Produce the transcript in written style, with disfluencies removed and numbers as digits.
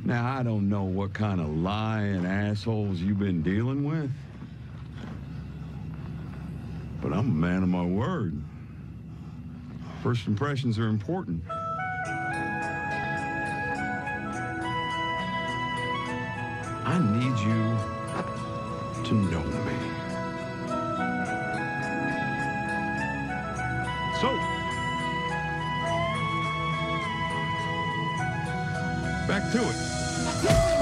Now, I don't know what kind of lying assholes you've been dealing with, but I'm a man of my word. First impressions are important. I need you to know me. So, back to it.